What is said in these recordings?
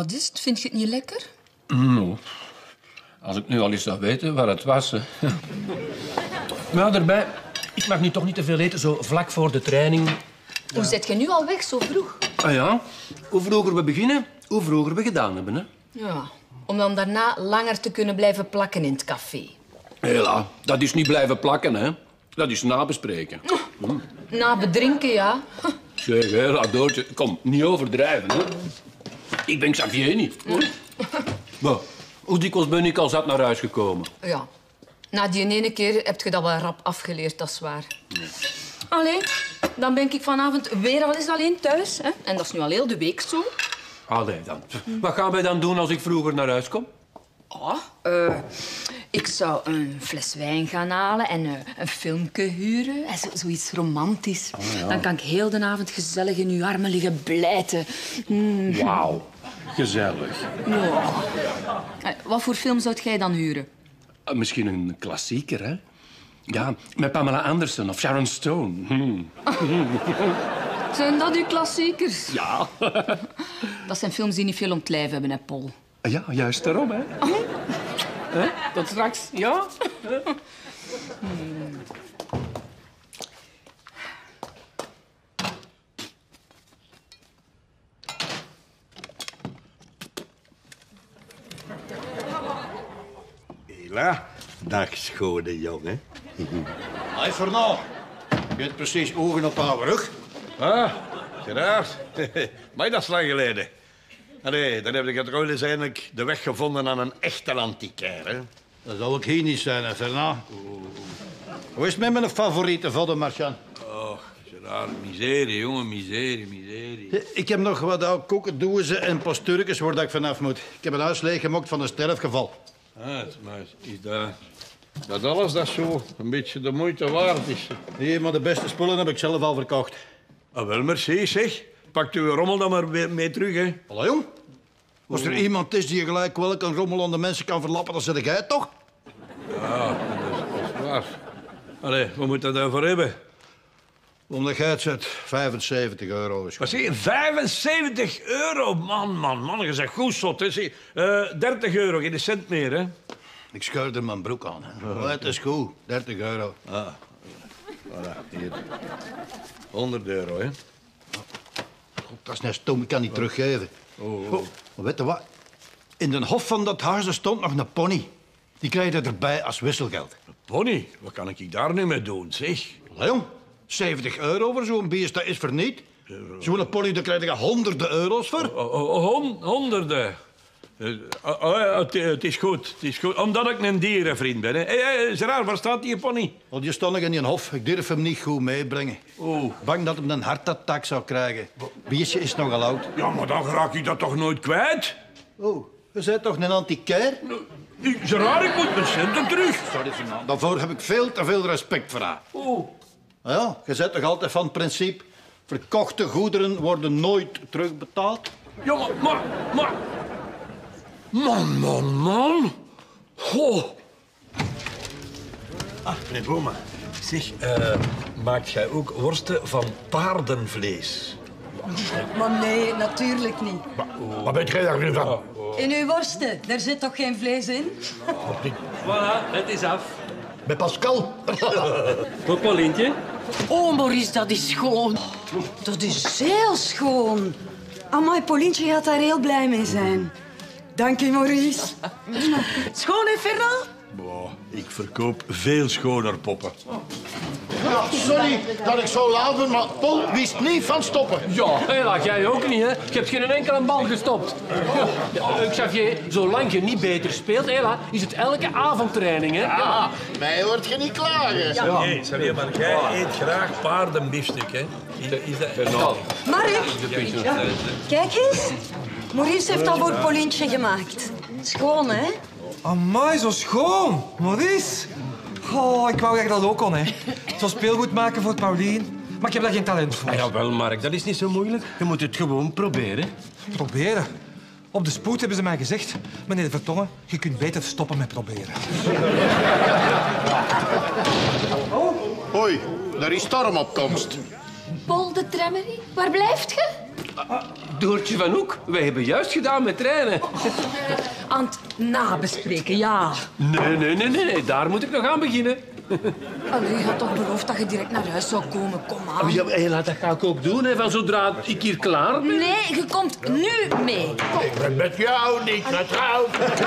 Wat is het? Vind je het niet lekker? Nou, als ik nu al eens zou weten waar het was. Maar daarbij, ik mag nu toch niet te veel eten, zo vlak voor de training. Hoe zit je nu al weg, zo vroeg? Ah ja, hoe vroeger we beginnen, hoe vroeger we gedaan hebben. Hè? Ja, om dan daarna langer te kunnen blijven plakken in het café. Hela, dat is niet blijven plakken, hè. Dat is nabespreken. Na bedrinken, ja. Zeg, Hela, Doortje, kom, niet overdrijven, hè. Ik ben Xavier niet. Maar, hoe dikwijls ben ik al zat naar huis gekomen? Ja. Na die ene keer heb je dat wel rap afgeleerd, dat is waar. Ja. Allee, dan ben ik vanavond weer al eens alleen thuis. Hè? En dat is nu al heel de week zo. Allee dan. Wat gaan wij dan doen als ik vroeger naar huis kom? Ik zou een fles wijn gaan halen en een filmpje huren. Zoiets romantisch. Oh, ja. Dan kan ik heel de avond gezellig in uw armen liggen blijten. Wauw, gezellig. Ja. Wat voor film zou jij dan huren? Misschien een klassieker, hè? Ja, met Pamela Anderson of Sharon Stone. Zijn dat uw klassiekers? Ja. Dat zijn films die niet veel om het lijf hebben, hè, Paul. Ja, juist daarom, hè. Tot straks, ja? Hela, dag schone jongen. Hé, Fernand. Je hebt precies ogen op haar rug. Ah, Gerard. Maar dat is lang geleden. Allee, dan heb ik het ooit eens eindelijk de weg gevonden aan een echte antiquaire. Dat zal ook hier niet zijn, hè, Fernand. Hoe is het met mijn favoriete voddenmarchand? Oh, Gerard, miserie, jongen, miserie. Ik heb nog wat oude koekendoezen en postuurtjes waar ik vanaf moet. Ik heb een huis leeggemokt van een sterfgeval. Maar is dat alles dat zo een beetje de moeite waard is? Nee, maar de beste spullen heb ik zelf al verkocht. Ah, wel, merci, zeg. Pakt uw rommel dan maar weer mee terug, hè. Hallo, jong. Als er iemand is die gelijk welke een rommel aan de mensen kan verlappen, dan zit jij het toch? Ja, dat is waar. Allee, wat moet dat daarvoor hebben? Omdat jij het zet, 75 euro is goed. Wat zeg je, 75 euro? Man, je zegt goed zot, hè. Zie, 30 euro, geen cent meer, hè. Ik scheurde mijn broek aan. Hè. Maar het is goed, 30 euro. Ah, voilà, hier. 100 euro, hè. God, dat is net stom, ik kan niet teruggeven. Oh. Maar weet je wat? In de hof van dat huis stond nog een pony. Die krijg je erbij als wisselgeld. Pony, wat kan ik daar nu mee doen, zeg? Allee, jong, 70 euro voor zo'n beest, dat is verniet. Zo'n pony, daar krijg je honderden euro's voor. Honderden. Het is goed. Omdat ik een dierenvriend ben. Hé, Gerard, waar staat die pony? Want die stond nog in een hof. Ik durf hem niet goed meebrengen. Oh. Bang dat hij een hartattack zou krijgen. Beestje is nogal oud. Ja, maar dan raak ik dat toch nooit kwijt? Oh, je bent toch een antiquaire? Gerard, ik moet mijn centen terug. Sorry, Fernand. Daarvoor heb ik veel te veel respect voor haar. Oh. Ja, je bent toch altijd van het principe... verkochte goederen worden nooit terugbetaald? Ja, maar... Man. Goh. Ah, meneer Boma. Zeg, maakt jij ook worsten van paardenvlees? Maar nee, natuurlijk niet. Wat weet jij daar nu van? In uw worsten, daar zit toch geen vlees in? Voilà, het is af. Met Pascal. Voor Paulientje. Oh, Maurice, dat is schoon. Dat is heel schoon. Amai, Paulientje gaat daar heel blij mee zijn. Dank je, Maurice. Schoon, hè, Fernand? Boah, ik verkoop veel schoner poppen. Ja, sorry dat ik zo laat ben, maar Paul wist niet van stoppen. Ja, hela, jij ook niet, hè? Je hebt geen enkele bal gestopt. Ja, Xavier, zolang je niet beter speelt, hela, is het elke avond training, hè? Ja, mij hoort je niet klagen. Ja. Nee, Xavier, maar jij eet graag paardenbiefstuk, hè? Is dat... Marik, kijk eens. Maurice heeft al voor Paulientje gemaakt. Schoon, hè? Amai, zo schoon. Maurice. Oh, ik wou dat ik dat ook kon, hè. Zo speelgoed maken voor Paulien. Maar ik heb daar geen talent voor. Ah, jawel, Mark, dat is niet zo moeilijk. Je moet het gewoon proberen. Proberen? Op de spoed hebben ze mij gezegd... Meneer de Vertongen, je kunt beter stoppen met proberen. Hoi, daar is storm op komst. Paul de Tremmery, waar blijft je? Doortje van Hoek, wij hebben juist gedaan met trainen. Aan het nabespreken, ja. Nee, daar moet ik nog aan beginnen. Allee, je had toch beloofd dat je direct naar huis zou komen. Kom aan. Ja, dat ga ik ook doen, hè, van zodra ik hier klaar ben. Nee, je komt nu mee. Kom. Ik ben met jou niet getrouwd.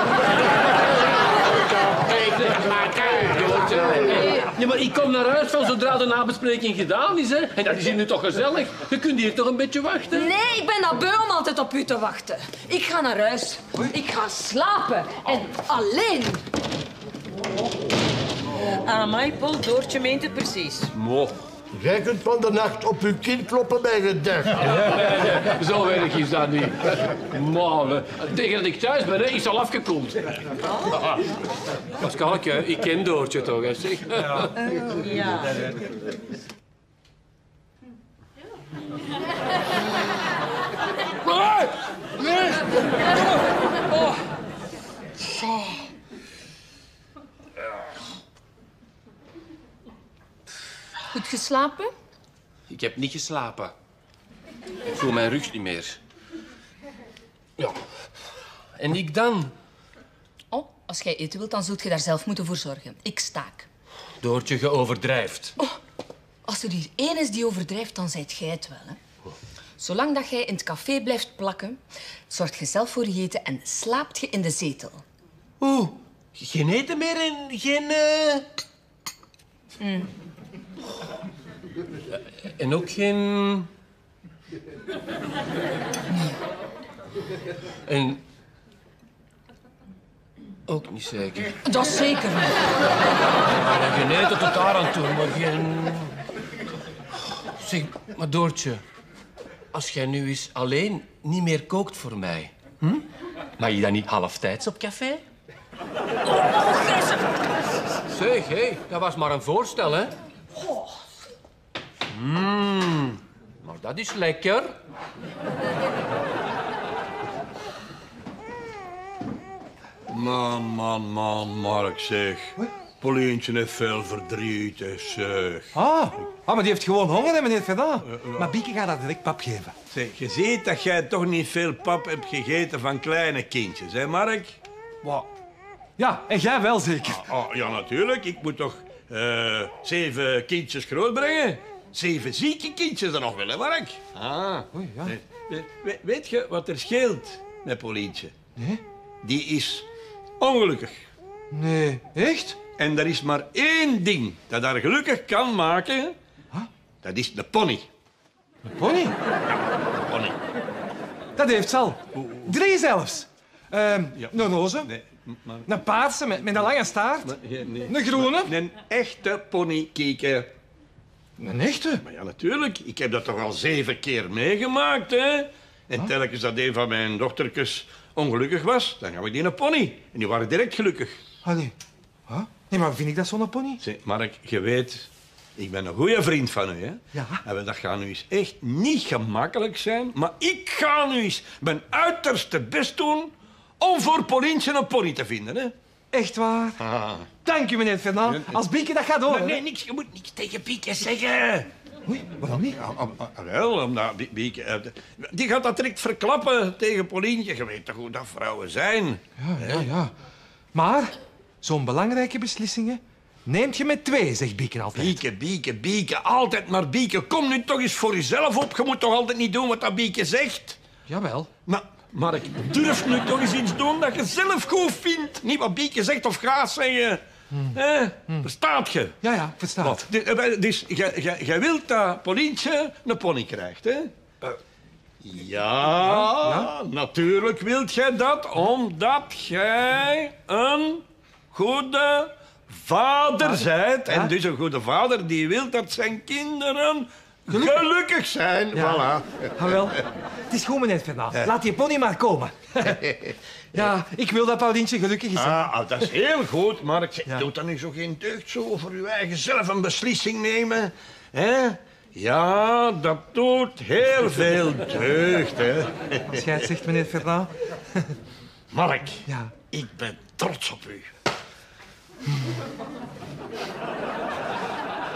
Ja, maar ik kom naar huis van zodra de nabespreking gedaan is, hè. En dat is hier nu toch gezellig. Je kunt hier toch een beetje wachten? Nee, ik ben dat beu om altijd op u te wachten. Ik ga naar huis. Ik ga slapen. En alleen. Amai, Paul, Doortje meent het precies. Mo. Jij kunt van de nacht op uw kin kloppen bij gedacht. Zo weinig is dat niet. Maar tegen dat ik thuis ben, hè, is al afgekoeld. Pascalke, ik ken Doortje toch, hè, zeg. Ja. Goed geslapen? Ik heb niet geslapen. Ik voel mijn rug niet meer. Ja. En ik dan? Oh, als jij eten wilt, dan zult je daar zelf moeten voor zorgen. Ik staak. Doortje, je overdrijft. Oh, als er hier één is die overdrijft, dan zijt jij het wel, hè. Zolang dat jij in het café blijft plakken, zorgt je zelf voor je eten en slaapt je in de zetel. Oeh, geen eten meer en geen... En ook geen... En... Ook niet zeker. Dat is zeker niet. Ja, geen eten tot daar aan toe, maar geen... Zeg, maar Doortje, als jij nu eens alleen niet meer kookt voor mij, mag je dan niet halftijds op café? Zeg, hé, dat was maar een voorstel, hè? Maar dat is lekker. Man, Mark, zeg. Paulientje heeft veel verdriet, hè, zeg. Maar die heeft gewoon honger, hè, meneer Fernand. Maar Bieke gaat haar direct pap geven. Zeg, je ziet dat jij toch niet veel pap hebt gegeten van kleine kindjes, hè, Mark? Ja, en jij wel zeker. Ja, natuurlijk. Ik moet toch 7 kindjes grootbrengen. 7 zieke kindjes dan nog wel, hè, Mark? Oei, ja. Weet je wat er scheelt met Paulientje? Nee? Die is ongelukkig. Nee, echt? En er is maar één ding dat haar gelukkig kan maken. Dat is de pony. Een pony? De pony. Dat heeft ze al. 3 zelfs. Een roze, Nee, maar... een paarse met een lange staart, een groene. Een echte pony, Kieke. Een echte? Maar ja, natuurlijk. Ik heb dat toch al 7 keer meegemaakt, hè? En telkens dat een van mijn dochtertjes ongelukkig was, dan gaf ik die een pony. En die waren direct gelukkig. Allee. Nee, maar vind ik dat zo'n pony? Zeg, Mark, je weet, ik ben een goede vriend van u, hè? Ja. En dat gaat nu eens echt niet gemakkelijk zijn. Maar ik ga nu eens mijn uiterste best doen om voor Paulientje een pony te vinden, hè? Echt waar? Dank u, meneer Fernand. Als Bieke dat gaat horen. Nee, niks, je moet niks tegen Bieke zeggen. Oei, waarom niet? Wel, omdat Bieke... Die gaat dat direct verklappen tegen Paulientje. Je weet toch hoe dat vrouwen zijn? Ja. Maar zo'n belangrijke beslissingen neemt je met 2, zegt Bieke altijd. Bieke, altijd maar Bieke. Kom nu toch eens voor jezelf op. Je moet toch altijd niet doen wat dat Bieke zegt? Jawel. Maar, Mark, durf nu toch eens iets doen dat je zelf goed vindt. Niet wat Bieke zegt of gaat zeggen. Verstaat je? Ja, ik versta het. Dus jij wilt dat Paulientje een pony krijgt, hè? Ja, natuurlijk wilt jij dat, omdat jij een goede vader bent. En dus een goede vader die wil dat zijn kinderen gelukkig zijn. Ja. Voilà. Wel, het is goed, meneer Fernand. Laat die pony maar komen. Ja, ik wil dat Paulientje gelukkig is. Dat is heel goed, Mark. Doe dan niet zo geen deugd zo voor uw eigen zelf een beslissing nemen. Hè? Ja, dat doet heel veel deugd, hè. Als jij het zegt, meneer Fernand. Mark, Ja. ik ben trots op u.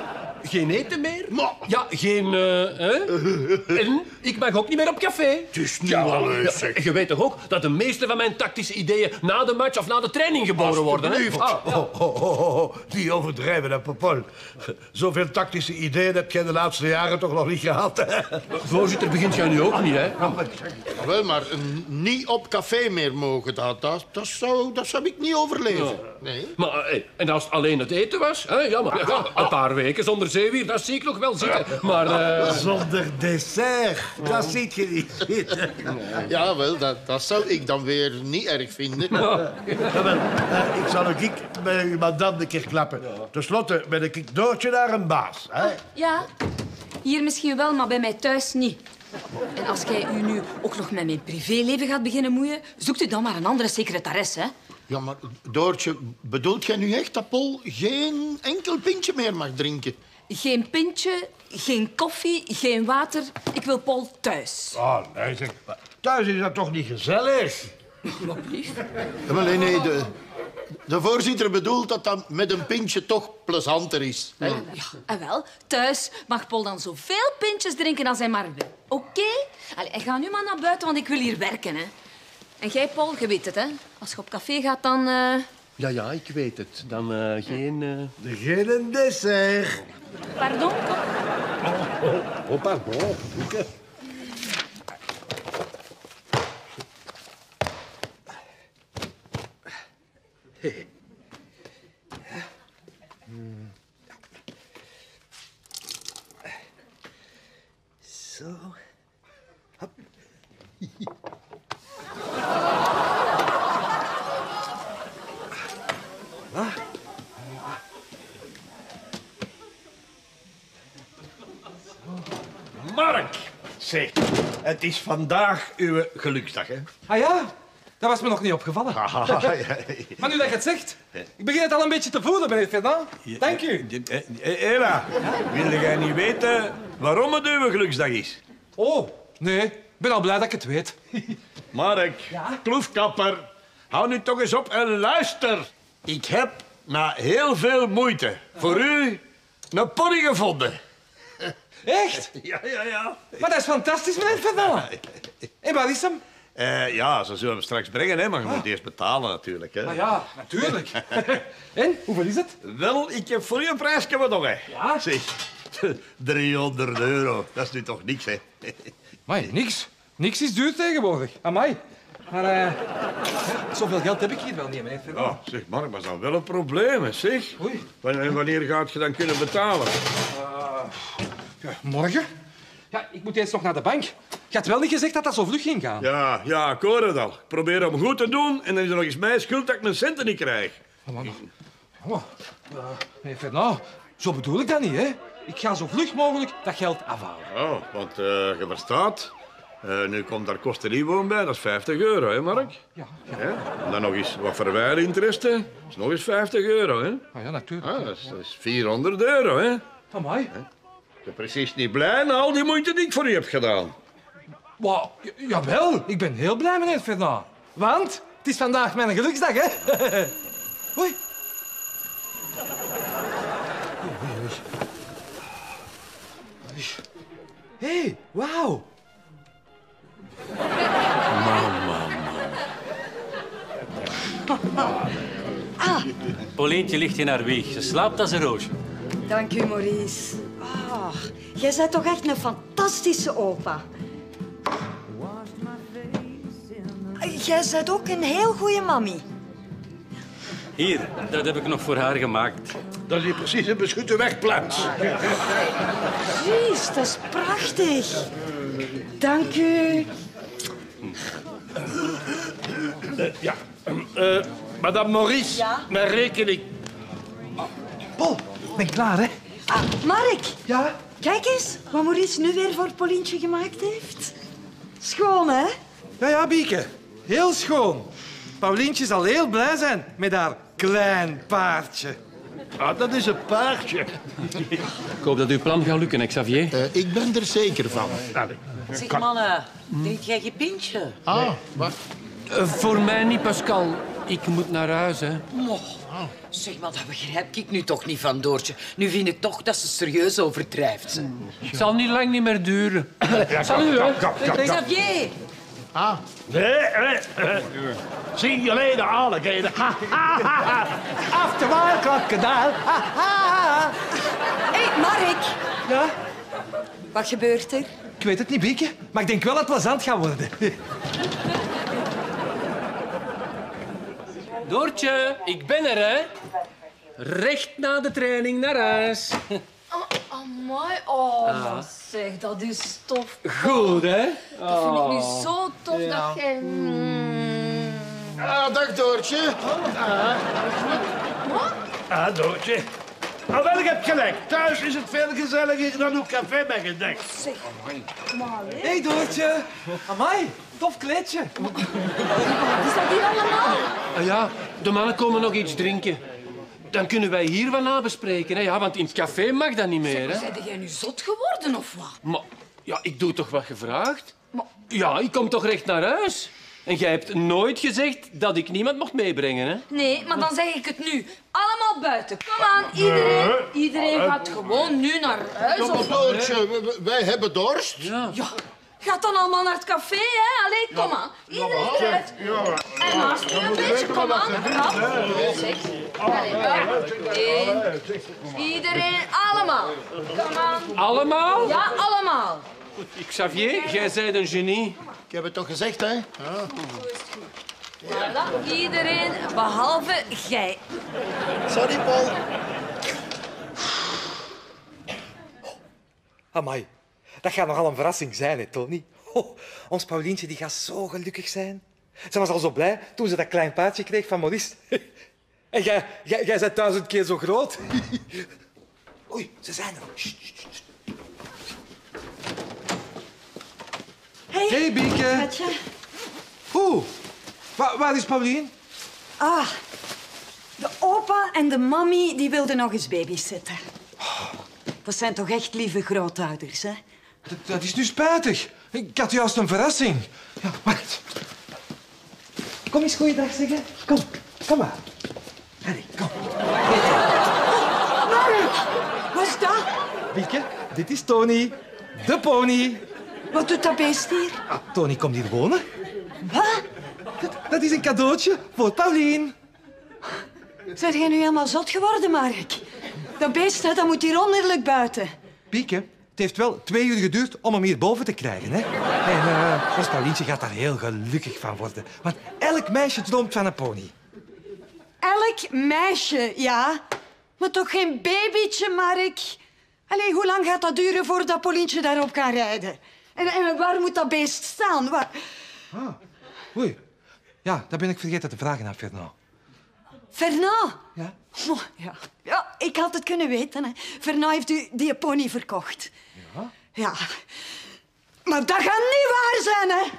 geen eten meer. Maar- Ja, geen... En ik mag ook niet meer op café. Het is niet wel leuk, zeg. En je weet toch ook dat de meeste van mijn tactische ideeën na de match of na de training geboren worden, hè? Alsjeblieft. Die overdrijven, hè, Popol. Zoveel tactische ideeën heb jij de laatste jaren toch nog niet gehad, hè? Voorzitter, begint jij nu ook niet, hè? Wel, maar niet op café meer mogen, dat zou ik niet overleven. Nee. Maar, en als het alleen het eten was, hè? Ja, maar ja, een paar weken zonder zeewier, dat zie ik nog wel zitten. Maar... Zonder dessert, dat ziet je niet zitten. Ja, wel, dat zou ik dan weer niet erg vinden. Jawel, ik zal ook bij uw madame een keer klappen. Ten slotte ben ik Doortje naar een baas. Hè? Ja, hier misschien wel, maar bij mij thuis niet. En als jij u nu ook nog met mijn privéleven gaat beginnen moeien, zoekt u dan maar een andere secretaresse, hè? Ja, maar Doortje, bedoelt jij nu echt dat Paul geen enkel pintje meer mag drinken? Geen pintje, geen koffie, geen water. Ik wil Paul thuis. Oh, nee, zeg. Thuis is dat toch niet gezellig? Ja, maar nee, de voorzitter bedoelt dat dat met een pintje toch plezanter is. Hè? Ja, en wel, thuis mag Paul dan zoveel pintjes drinken als hij maar wil. Oké? Allee, en ga nu maar naar buiten, want ik wil hier werken, hè. En jij, Paul, je weet het, hè. Als je op café gaat, dan... Ja, ik weet het. Dan geen... Geen dessert. Pardon? Oh, pardon. Zo. Hop. Mark, zeg, het is vandaag uw geluksdag, hè? Ah ja? Dat was me nog niet opgevallen. Maar nu dat je het zegt, ik begin het al een beetje te voelen, meneer Fernand. Dank u. Ella, wil jij niet weten waarom het uw geluksdag is? Oh, nee. Ik ben al blij dat ik het weet. Mark, kloefkapper, hou nu toch eens op en luister. Ik heb na heel veel moeite voor u een pony gevonden. Echt? Ja. Maar dat is fantastisch, meneer Fernand. En waar is hem? Ja, ze zullen hem straks brengen, hè, maar je moet eerst betalen natuurlijk. Hè. Ah ja, natuurlijk. En, hoeveel is het? Wel, ik heb voor u een prijsje wat nog, hè. Ja? Zeg, 300 euro, dat is nu toch niks, hè. Maar niks. Niks is duur tegenwoordig. Amai. Maar zoveel geld heb ik hier wel niet, meneer Fernand. Oh, zeg, Mark, maar dat is dan wel een probleem, hè, zeg. Oei. Wanneer gaat je dan kunnen betalen? Ja, morgen? Ja, ik moet eens nog naar de bank. Je had wel niet gezegd dat dat zo vlug ging gaan. Ja, ik hoor het al. Ik probeer hem goed te doen en dan is er nog eens mijn schuld dat ik mijn centen niet krijg. Meneer Fernand, zo bedoel ik dat niet, hè. Ik ga zo vlug mogelijk dat geld afhalen. Oh, want je verstaat, nu komt daar kostenniveau bij, dat is 50 euro, hè, Mark? Ja. Ja? En dan nog eens wat verwijlinteresse, dat is nog eens 50 euro, hè? Ah ja, natuurlijk. Ah, dat is 400 euro, hè? Amai. Ik ben precies niet blij na al die moeite die ik voor u heb gedaan. Wow, jawel, ik ben heel blij, meneer Fernand. Want het is vandaag mijn geluksdag, hè. Oei. Hé, wauw. Paulientje ligt in haar wieg. Ze slaapt als een roosje. Dank u, Maurice. Ah, jij bent toch echt een fantastische opa. Jij bent ook een heel goede mammy. Hier, dat heb ik nog voor haar gemaakt. Dat is hier precies een beschutte wegplaats. Jeez, dat is prachtig. Dank u. Madame Maurice, Ja? mijn rekening. Paul, ben klaar, hè? Ah, Mark, Ja? kijk eens wat Maurice nu weer voor Paulientje gemaakt heeft. Schoon, hè? Ja, Bieke. Heel schoon. Paulientje zal heel blij zijn met haar klein paardje. Ah, dat is een paardje. Ik hoop dat uw plan gaat lukken, hè, Xavier. Ik ben er zeker van. Zeg, mannen, drink jij geen pintje? Ah, wat? Voor mij niet, Pascal. ik moet naar huis, hè. Zeg, maar dat begrijp ik nu toch niet van Doortje. Nu vind ik toch dat ze serieus overdrijft. Ze. Het zal niet lang niet meer duren. Salut, hè. Xavier! Nee. Zie je alleen de aardigheden. Af de waarkrokkedaal. Hé, Mark. Ja? Wat gebeurt er? Ik weet het niet, Bieke. Maar ik denk wel dat het plezant gaat worden. Doortje, ik ben er, hè. Recht na de training naar huis. Amai, maar zeg, dat is tof. Goed, hè? Dat vind ik nu zo tof dat jij... Dag Doortje. Doortje. Nou, wel, ik heb gelijk. Thuis is het veel gezelliger dan uw café met gedekt. Hé, Doortje. Amai, tof kleedje. Is dat hier allemaal? Ah, ja, de mannen komen nog iets drinken. Dan kunnen wij hier wat nabespreken, hè? Ja, want in het café mag dat niet meer, hè? Zeg, ben jij nu zot geworden of wat? Maar ja, ik doe toch wat gevraagd? Maar- Ja, ik kom toch recht naar huis? En jij hebt nooit gezegd dat ik niemand mocht meebrengen, hè? Nee, maar dan zeg ik het nu. Allemaal buiten. Kom aan, iedereen. Iedereen gaat gewoon nu naar huis. Maar Of... Doortje, wij hebben dorst. Ja. Ja, gaat dan allemaal naar het café, hè? Allee, kom aan. Iedereen eruit. En naast hier een beetje, kom aan. Rap. Zeg. Allee, Eén. Iedereen, allemaal. Kom aan. Allemaal? Ja, allemaal. Xavier, jij bent een genie. Ik heb het toch gezegd, hè? Voilà, iedereen, behalve jij. Sorry, Paul. Amai, dat gaat nogal een verrassing zijn, hè, Tony? Oh, ons Paulientje die gaat zo gelukkig zijn. Ze was al zo blij toen ze dat klein paardje kreeg van Maurice. En jij bent 1000 keer zo groot. Oei, ze zijn er. Sst, sst, sst. Hey, Bieke. Schatje. Oeh, waar is Paulien? Ah, de opa en de mammy die wilden nog eens babysitten. Dat zijn toch echt lieve grootouders, hè? Dat is nu spijtig. Ik had juist een verrassing. Ja, wacht. Kom eens goeiedag zeggen. Kom maar. Allee, kom. Wat is dat? Bieke, dit is Tony, de pony. Wat doet dat beest hier? Ah, Tony komt hier wonen. Wat? Dat is een cadeautje voor Paulien. Zijn jij nu helemaal zot geworden, Mark? Dat beest, hè, dat moet hier onmiddellijk buiten. Pieke, het heeft wel 2 uur geduurd om hem hier boven te krijgen. Hè? En ons Paulientje gaat daar heel gelukkig van worden. Want elk meisje droomt van een pony. Elk meisje, ja. Maar toch geen babytje, Mark? Allee, hoe lang gaat dat duren voordat Paulientje daarop kan rijden? En waar moet dat beest staan? Waar... Oei. Ja, dat ben ik vergeten te vragen aan Fernand. Fernand? Ja? Oh, ja, ik had het kunnen weten. Hè. Fernand heeft u die pony verkocht. Ja? Ja. Maar dat gaat niet waar zijn, hè?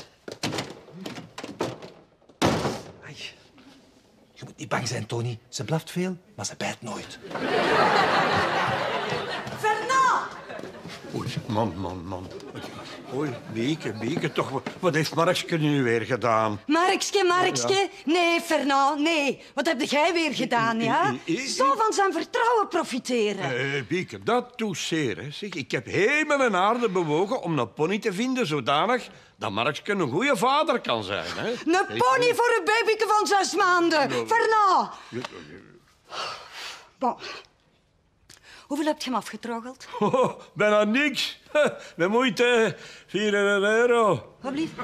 Ai. Je moet niet bang zijn, Tony. Ze blaft veel, maar ze bijt nooit. Fernand! Oei, man. Oei, Bieke, toch. Wat heeft Markske nu weer gedaan? Markske. Nee, Fernand, nee. Wat heb jij weer gedaan, ja? Zo van zijn vertrouwen profiteren. Bieke, dat doet zeer. Hè. Zeg, ik heb hemel en aarde bewogen om een pony te vinden zodanig dat Markske een goede vader kan zijn. Hè. Een pony voor een babyke van 6 maanden. Fernand! Bon. Hoeveel heb je hem afgetroggeld? Oh, bijna niks. Met moeite 400 euro. Wat blieft?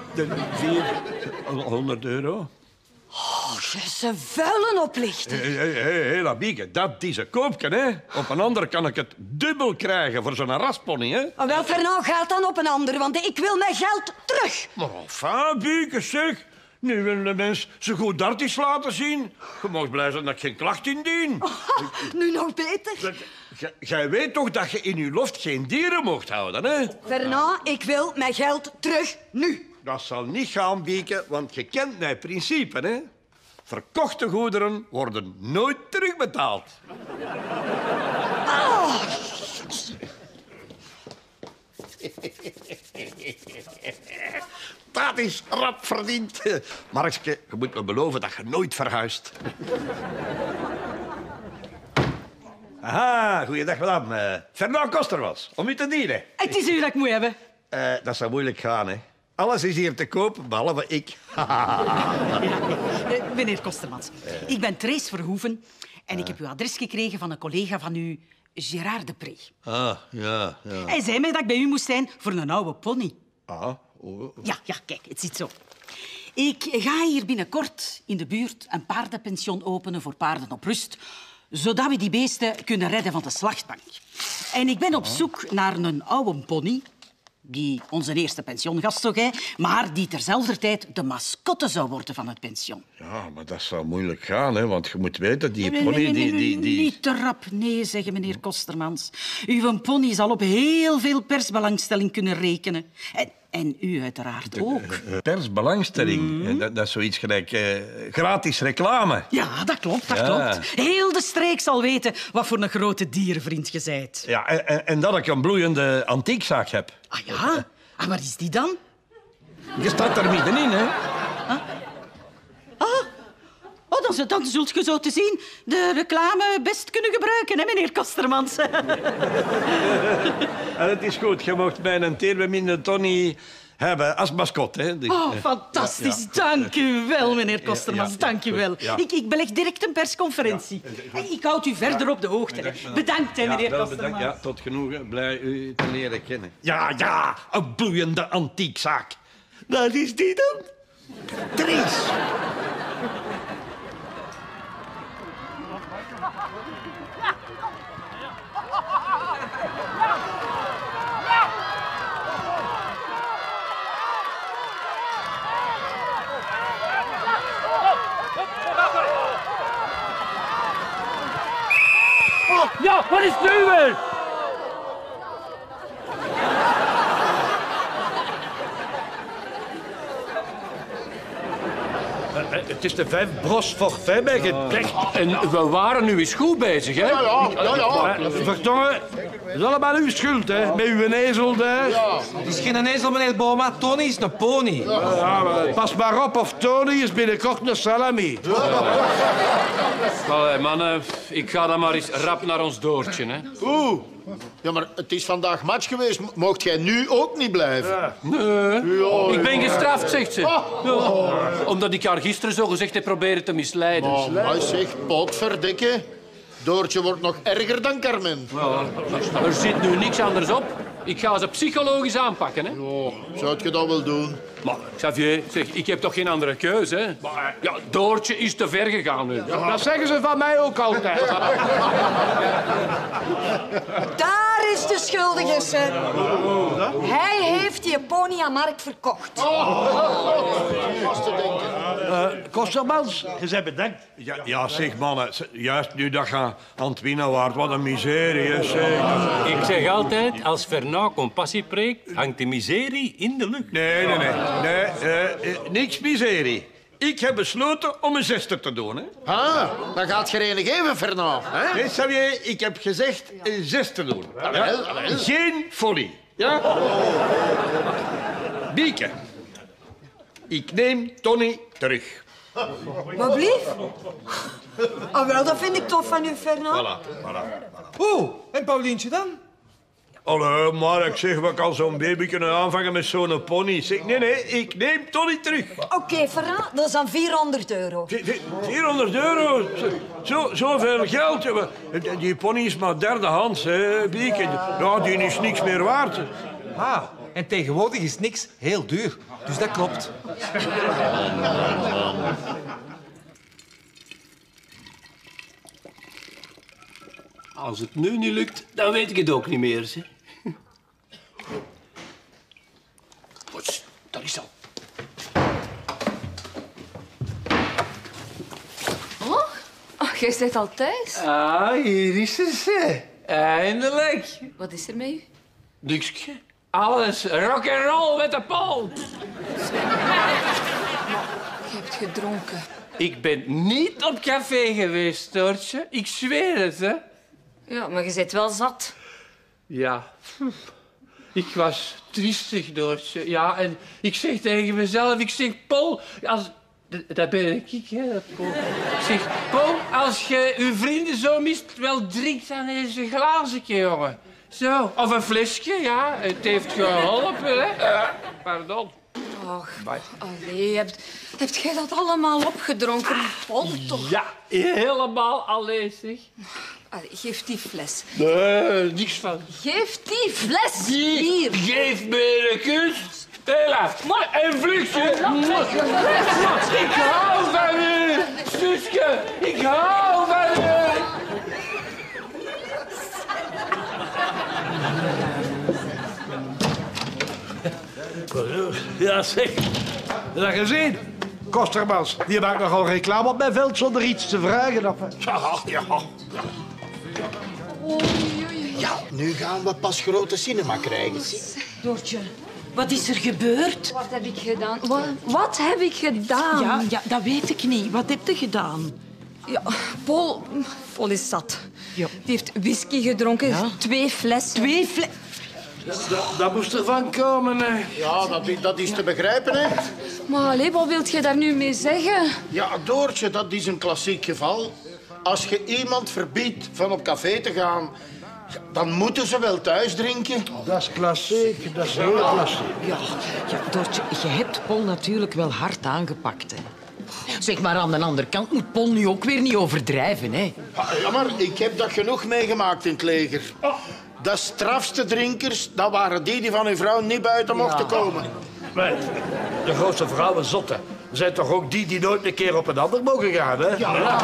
400 euro. Oh, je ze vuilen oplichten. Hé, Bieke, dat is een koopje, hè. Op een ander kan ik het dubbel krijgen voor zo'n raspony, hè. Oh, wel, Fernand, gaat dan op een ander, want ik wil mijn geld terug. Maar enfin, Bieke, zeg. Nu willen de mens zo goed darties laten zien. Je mag blij zijn dat ik geen klacht indien. Nu nog beter. Jij weet toch dat je in je loft geen dieren mocht houden, hè? Fernand, ik wil mijn geld terug, nu. Dat zal niet gaan, Bieke, want je kent mijn principe, hè? Verkochte goederen worden nooit terugbetaald. Oh. Dat is rap verdiend. Markske, je moet me beloven dat je nooit verhuist. Aha, goeiedag, madame. Fernand Koster was, om u te dienen. Het is u dat ik moet hebben. Dat zou moeilijk gaan, hè. Alles is hier te koop, behalve ik. Meneer Kostermans, ik ben Trace Verhoeven en ik heb uw adres gekregen van een collega van u, Gérard Depré. Ah, ja. Hij zei mij dat ik bij u moest zijn voor een oude pony. Ah, oh. Ja, kijk, het zit zo. Ik ga hier binnenkort in de buurt een paardenpension openen voor paarden op rust, zodat we die beesten kunnen redden van de slachtbank. En ik ben op zoek naar een oude pony die onze eerste pensiongast zou zijn, maar die terzelfde tijd de mascotte zou worden van het pension. Ja, maar dat zou moeilijk gaan, hè, want je moet weten, die Nee, pony... nee, niet te rap nee zeggen, meneer Kostermans. Uw pony zal op heel veel persbelangstelling kunnen rekenen. En u uiteraard ook. Persbelangstelling, dat is zoiets gelijk gratis reclame. Ja, dat klopt. Heel de streek zal weten wat voor een grote dierenvriend je bent. Ja, en dat ik een bloeiende antiekzaak heb. Ah ja? En waar is die dan? Je staat er middenin, hè. Dan zult je zo te zien de reclame best kunnen gebruiken, hè, meneer Kostermans. En het is goed, je mocht bij een teerbeminde Tony hebben als mascotte. Hè. Oh, fantastisch. Ja. Dank u wel, meneer Kostermans. Dank u wel. Ja. Ik beleg direct een persconferentie. Ja. Ik houd u verder op de hoogte. Hè. Bedankt, hè, meneer Kostermans. Ja, tot genoegen. Blij u te leren kennen. Ja, een bloeiende antiekzaak. Wat is die dan? Dries. Ja, wat is het nu weer? Het is de 5 bros forfait bij gedekt. En we waren nu eens goed bezig, hè? Ja. Vertongen, dat is allemaal uw schuld, hè. Met uw ezel daar. Ja. Het is geen ezel, meneer Boma. Tony is een pony. Ja, pas maar op of Tony is binnenkort een salami. Allee, mannen, ik ga dan maar eens rap naar ons Doortje, hè. Oeh. Ja, maar het is vandaag match geweest. Mocht jij nu ook niet blijven? Ja. Nee, ik ben gestraft, zegt ze. Ja. Omdat ik haar gisteren zo gezegd heb proberen te misleiden. Oh, maar zeg, potverdikke. Doortje wordt nog erger dan Carmen. Ja, er zit nu niks anders op. Ik ga ze psychologisch aanpakken, hè. Oh, zou je dat wel doen? Maar, Xavier, zeg, ik heb toch geen andere keuze, hè? Maar, ja, Doortje is te ver gegaan nu. Ja, dat zeggen ze van mij ook altijd. Daar is de schuldige, sir. Hij heeft die pony aan Mark verkocht. Kostermans, je bent bedankt. Ja, zeg mannen, juist nu dat je aan het winnen waard, wat een miserie, hè, zeg. Ik zeg altijd, als Fernand compassie preekt, hangt de miserie in de lucht. Nee, niks miserie. Ik heb besloten om een 6e te doen, hè. Ah, dan gaat je er een geven, Fernand. Hè? Nee, Xavier, ik heb gezegd een 6 te doen. Wel. Geen folie. Ja? Bieke, ik neem Tony terug. Wat blief? Oh, wel, dat vind ik tof van u, Fernand. Oeh, en Paulientje dan? Allee, maar ik zeg, we kan zo'n baby kunnen aanvangen met zo'n pony. Zeg, nee, ik neem Tony terug. Oké, Fernand, dat is dan €400. 400 euro? Zoveel geld? Die pony is maar derdehands, hè, Bieke. Ja, die is niks meer waard. Ah, en tegenwoordig is niks heel duur. Dus dat klopt. Als het nu niet lukt, dan weet ik het ook niet meer, zeg. Dat is zo. Oh, jij bent al thuis. Ah, hier is ze. Eindelijk. Wat is er met u? Niksje. Alles rock and roll met de Paul. Je hebt gedronken. Ik ben niet op café geweest, Doortje. Ik zweer het, hè. Ja, maar je bent wel zat. Ja. Ik was triestig, Doortje. Ja, en ik zeg tegen mezelf, Paul, dat ben ik, hè, Paul. Ik zeg, Paul, als je uw vrienden zo mist, wel drink dan eens een glaasje, jongen. Zo, of een flesje, ja. Het heeft geholpen, hè. Pardon. Och, allee, hebt jij dat allemaal opgedronken, Paul, toch? Ja, helemaal alleen, zeg. Allee, geef die fles. Nee, niks van. Geef die fles hier. Geef me een kus. Hela, een vluchtje. Ik hou van u, Suske. Ik hou van u. Ja, zeg. Heb je dat gezien? Kostermans, die maakt nogal reclame op mijn veld zonder iets te vragen. Ja. Ja, nu gaan we pas grote cinema krijgen. Doortje, wat is er gebeurd? Wat heb ik gedaan? Wat heb ik gedaan? Ja, dat weet ik niet. Wat heb je gedaan? Ja, Paul is zat. Ja. Die heeft whisky gedronken, 2 flessen. 2 flessen? Dat moest ervan komen, hè. Ja, dat is te begrijpen, hè. Maar allee, wat wilt je daar nu mee zeggen? Ja, Doortje, dat is een klassiek geval. Als je iemand verbiedt van op café te gaan, dan moeten ze wel thuis drinken. Dat is klassiek, dat is heel klassiek. Ja, Doortje, je hebt Paul natuurlijk wel hard aangepakt, hè. Zeg maar, aan de andere kant moet Paul nu ook weer niet overdrijven, hè. Ja, maar ik heb dat genoeg meegemaakt in het leger. De strafste drinkers, dat waren die van uw vrouw niet buiten mochten komen. Maar de grootste vrouwen zotten zijn toch ook die nooit een keer op een ander mogen gaan, hè? Ja.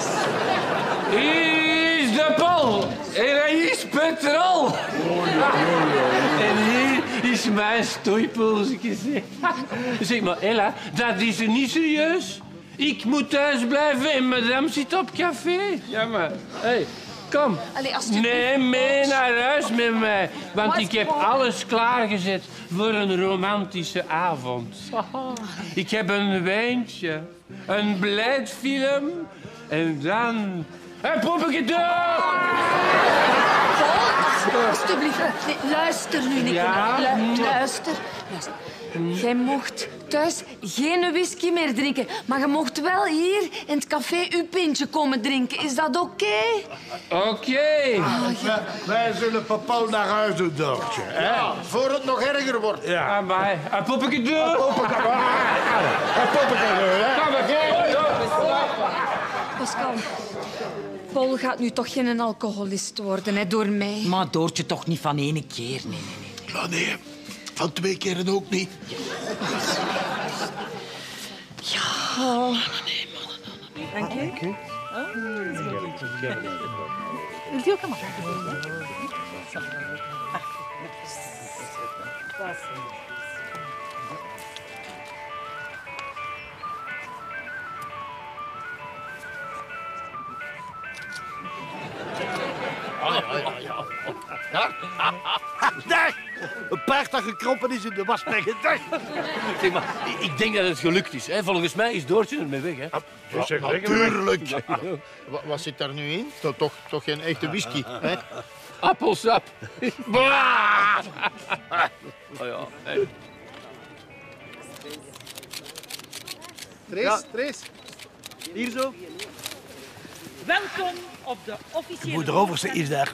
Hier is de Paul. En hij is petrol. En hier is mijn stoeipulsje. Zeg maar, Ella, dat is niet serieus. Ik moet thuis blijven en madame zit op café. Ja, maar, hey, kom. Allee, alsjeblieft. Neem mee naar huis met mij. Want ik heb alles klaargezet voor een romantische avond. Ik heb een wijntje, een blijdfilm en dan... een poppetje door! Paul, alsjeblieft. Nee, luister nu, Nicola. Ja? Luister. Jij mocht thuis geen whisky meer drinken, maar je mocht wel hier in het café uw pintje komen drinken. Is dat oké? Oké. Wij zullen papa naar huis doen, Doortje. Ja, voor het nog erger wordt. Ja, maar een poppetje door! Een poppetje, hè? Kom maar, Pascal, Paul gaat nu toch geen alcoholist worden, hè, door mij. Maar Doortje toch niet van ene keer, nee. Ja, nee, van 2 keren ook niet. Dank je. Wilt u ook allemaal? Dag! Een paard dat gekroppen is in de wasbergen. Dag! Zeg maar, ik denk dat het gelukt is. Hè. Volgens mij is Doortje ermee weg. Hè. Natuurlijk. Wat zit daar nu in? Toch geen echte whisky, hè? Appelsap. Oh ja, hey. Trace. Hier zo. Welkom op de officiële... Moederoverste is daar.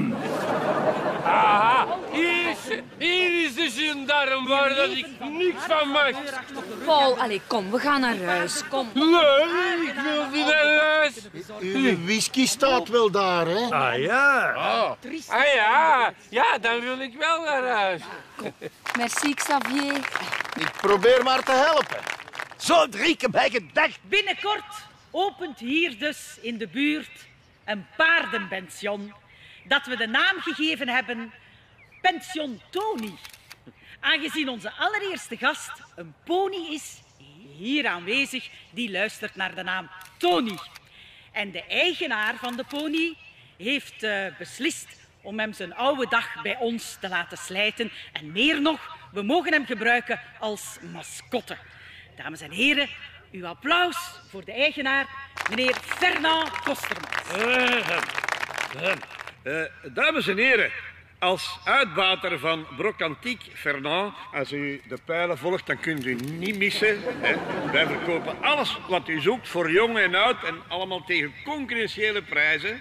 Aha, hier is de gendarm waar dat ik niks van mag. Paul, allee, kom, we gaan naar huis. Kom. Nee, ik wil niet naar huis. Uw whisky staat wel daar, hè? Ah ja. Ah ja, ja, dan wil ik wel naar huis. Merci, Xavier. Ik probeer maar te helpen. Zo drinken bij gedacht. Binnenkort opent hier dus in de buurt een paardenpension dat we de naam gegeven hebben Pension Tony. Aangezien onze allereerste gast een pony is, hier aanwezig, die luistert naar de naam Tony. En de eigenaar van de pony heeft beslist om hem zijn oude dag bij ons te laten slijten. En meer nog, we mogen hem gebruiken als mascotte. Dames en heren, uw applaus voor de eigenaar, meneer Fernand Kostermans. Dames en heren, Als uitbater van Brocantique Fernand, als u de pijlen volgt, dan kunt u niet missen. Hè. Wij verkopen alles wat u zoekt voor jong en oud en allemaal tegen concurrentiële prijzen.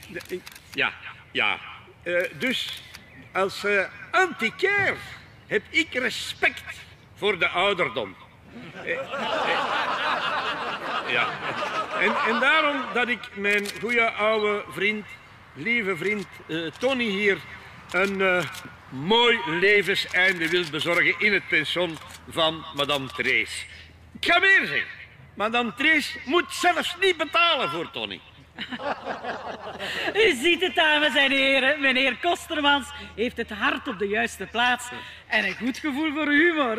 Dus als antiquaire heb ik respect voor de ouderdom. En daarom dat ik mijn goede oude vriend, lieve vriend Tony hier een mooi levenseinde wil bezorgen in het pension van madame Trees. Ik ga meer zeggen. Madame Trees moet zelfs niet betalen voor Tony. U ziet het, dames en heren. Meneer Kostermans heeft het hart op de juiste plaats en een goed gevoel voor humor.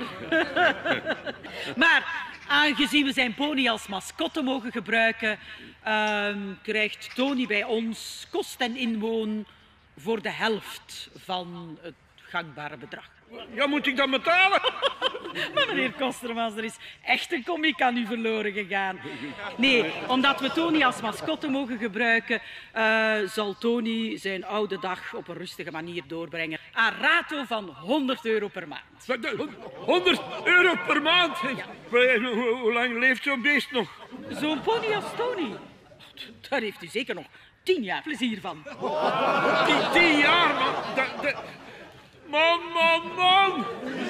Maar aangezien we zijn pony als mascotte mogen gebruiken, krijgt Tony bij ons kost en inwoon voor de helft van het gangbare bedrag. Ja, moet ik dan betalen? Maar meneer Kostermans, er is echt een komiek aan u verloren gegaan. Nee, omdat we Tony als mascotte mogen gebruiken, zal Tony zijn oude dag op een rustige manier doorbrengen. Aan rato van €100 per maand. €100 per maand? Ja. Hoe lang leeft zo'n beest nog? Zo'n pony als Tony? Daar heeft u zeker nog 10 jaar plezier van. 10 jaar, man. Man.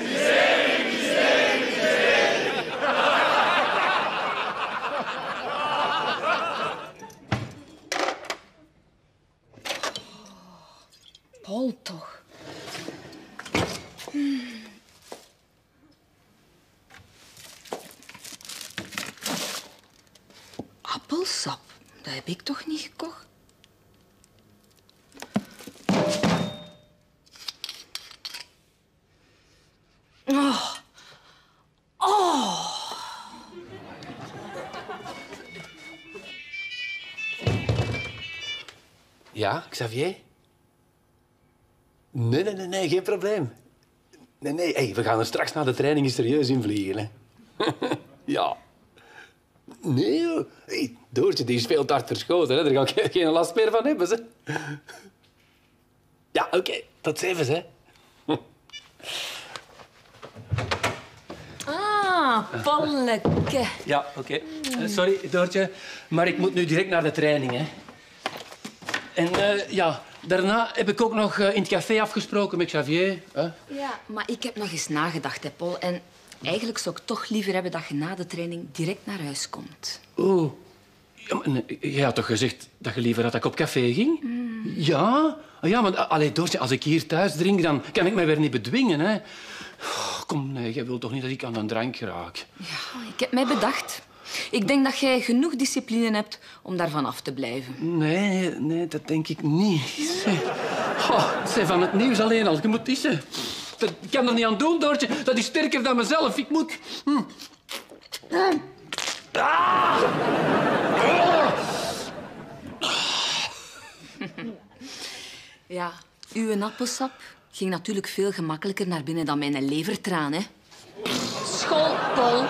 Paul toch. Appelsap, dat heb ik toch niet gekocht? Ja, Xavier? Nee, geen probleem. Nee. Hey, we gaan er straks na de training serieus in vliegen. Hè. Ja. Nee, joh. Hey, Doortje, die is veel te hard verschoten. Hè. Daar ga ik geen last meer van hebben. Ze. Ja, oké. Tot 7, hè. Polleke. Ja, oké. Sorry, Doortje, maar ik moet nu direct naar de training, hè. En daarna heb ik ook nog in het café afgesproken met Xavier. Hè? Ja, maar ik heb nog eens nagedacht, hè, Paul. En eigenlijk zou ik toch liever hebben dat je na de training direct naar huis komt. Oh. Ja, maar, jij had toch gezegd dat je liever had dat ik op café ging? Ja? Ja, maar allee, Doortje, als ik hier thuis drink, dan kan ik mij weer niet bedwingen, hè. Oh, kom, nee, jij wilt toch niet dat ik aan een drank raak? Ja, ik heb mij bedacht. Ik denk dat jij genoeg discipline hebt om daarvan af te blijven. Nee, dat denk ik niet. Zeg, van het nieuws alleen al. Je moet issen. Ik kan er niet aan doen, Doortje. Dat is sterker dan mezelf. Ik moet... Ja, uw appelsap ging natuurlijk veel gemakkelijker naar binnen dan mijn levertraan, hè. School, Paul.